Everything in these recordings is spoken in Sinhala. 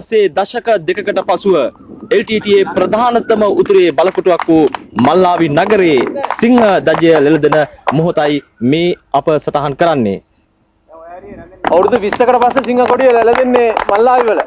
පස්සේ දශක දෙකකට පසුව LTTA ප්‍රධානතම උතුරේ බලකොටුවක් වූ මල්ලාවි නගරයේ සිංහ දජය ලෙලදෙන මොහොතයි මේ අප සටහන් කරන්නේ. අවුරුදු 20කට පස්සේ සිංහ කොටිය ලැලෙන්නේ මල්ලාවි වල.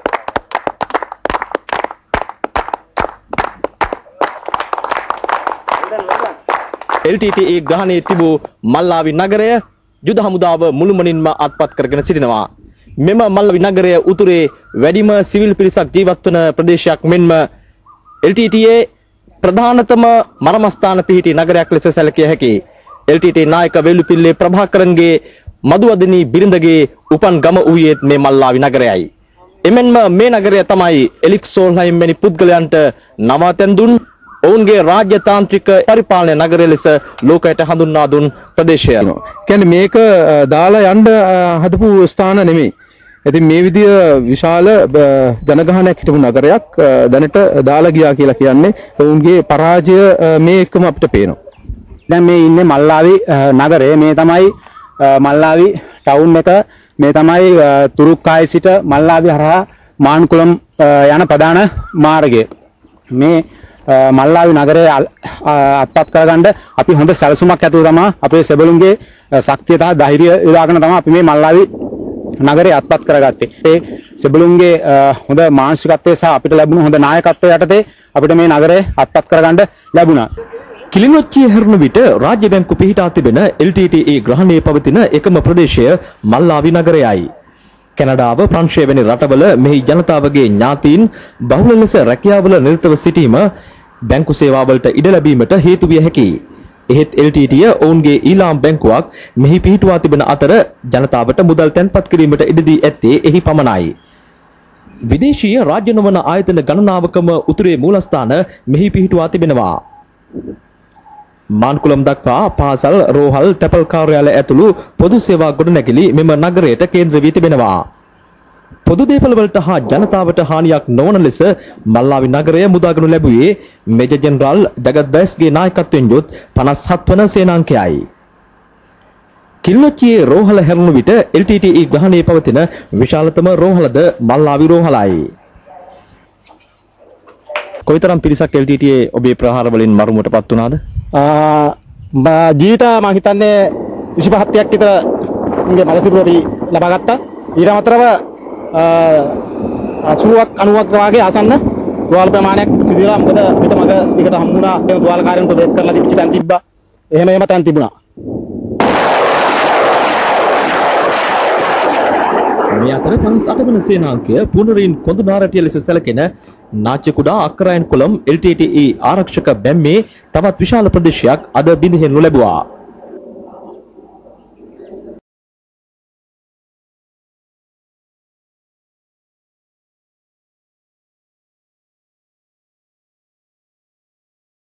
LTTA ග්‍රහණයේ තිබූ මල්ලාවි නගරය යුද හමුදාව මුළුමනින්ම අත්පත් කරගෙන සිටිනවා. මෙම මල්ලාවි නගරය උතුරේ වැඩිම සිවිල් පිරිසක් ජීවත් වන ප්‍රදේශයක් මෙන්ම LTTA ප්‍රධානතම මරමස්ථාන පිහිටි නගරයක් ලෙස සැලකිය හැකියි. LTTA නායක වේලුපිල්ලේ ප්‍රභාකරන්ගේ මදුවදනී බිරිඳගේ උපන් ගම වූයේ මේ මල්ලාවි නගරයයි. එමෙන්ම මේ නගරය තමයි එලික් සෝල්හයිම් වැනි පුද්ගලයන්ට නවාතැන් දුන් ඔවුන්ගේ රාජ්‍යතාන්ත්‍රික පරිපාලන නගරය ලෙස ලෝකයට හඳුන්වා දුන් ප්‍රදේශය. කියන්නේ මේක දාලා යන්න හදපු ස්ථාන නෙමෙයි. ඉතින් මේ විදිය විශාල ජනගහනයක් හිටපු නගරයක් දැනට දාලා ගියා කියලා කියන්නේ ඔවුන්ගේ පරාජය මේ එකම අපිට පේනවා. දැන් මේ ඉන්නේ මල්ලාවි නගරය. මේ තමයි මල්ලාවි ටවුන් එක. මේ තමයි තුරුක්කායි සිට මල්ලාවි හරහා මාන්කුලම් යන ප්‍රධාන මාර්ගය. මේ මල්ලාවි නගරය අත්පත් කරගන්න අපි හොඳ සැලසුමක් ඇතුව තමයි අපේ සෙබළුන්ගේ ශක්තිය සහ ධෛර්යය යොදාගෙන තමයි අපි මේ මල්ලාවි නගරය අත්පත් කරගත්තේ. ඒ සෙබළුන්ගේ හොඳ මානසිකත්වය සහ අපිට ලැබුණු හොඳ නායකත්වය යටතේ අපිට මේ නගරය අත්පත් කරගන්න ලැබුණා. කිලිනොච්චිය හැරුණු විට රාජ්‍ය බැංකු පිහිටා තිබෙන LTTA ග්‍රහණයේ පවතින එකම ප්‍රදේශය මල්ලාවි නගරයයි. කැනඩාව, ප්‍රංශය වැනි රටවල මෙහි ජනතාවගේ ඥාතීන් බහුල ලෙස රැකියාවල නිරතව සිටීම බැංකු සේවාවලට ඉඩ ලැබීමට හේතු විය හැකියි. එහෙත් LTTA ඔවුන්ගේ ඊළාම් බැංකුවක් මෙහි පිහිටුවා තිබෙන අතර ජනතාවට මුදල් තැන්පත් කිරීමට ඉඩ දී ඇත්තේ එහි පමණයි. විදේශීය රාජ්‍ය නොවන ආයතන ගණනාවකම උතුරේ මූලස්ථාන මෙහි පිහිටුවා තිබෙනවා. මාන්කුලම් දක්වා පාසල්, රෝහල්, තැපල් කාර්යාලය ඇතුළු පොදු සේවා ගොඩනැගිලි මෙම නගරයට කේන්ද්‍ර වී තිබෙනවා. පොදු දේපළ වලට හා ජනතාවට හානියක් නොවන ලෙස මල්ලාවි නගරය මුදාගනු ලැබුවේ මේජර් ජෙනරාල් ජගත් බයස්ගේ නායකත්වයෙන් යුත් 57 වන සේනාංකයයි. කිලිනොච්චියේ රෝහල හැරුණු විට LTTA ග්‍රහණයේ පවතින විශාලතම රෝහලද මල්ලාවි රෝහලයි. කොයිතරම් පිරිසක් LTTA ඔබේ ප්‍රහාර වලින් මරුමුවටපත් වුණාද? ජීවිත මම හිතන්නේ 25ක් විතර මගේ මලසිරු අපි ලබා ගත්තා. ඊට අමතරව 80ක් 90ක් වගේ ආසන්න තුවාල ප්‍රමාණයක් සිදුවලා මොකද අපිට මග දිගට හම්බුණා ඒ තුවාලකාරයන්ට බෙහෙත් කරලා තිබිච්ච තැන් තිබ්බා. එහෙම තැන් තිබුණා. මේ අතර 58 වන සේනාංකය පුනරින් කොඳුනාරටිය ලෙස සැලකෙන නාච්‍යකුඩා අක්කරායන් කොළම් LTTA ආරක්ෂක බැම්මේ තවත් විශාල ප්‍රදේශයක් අද බිඳෙහෙනු ලැබුවා.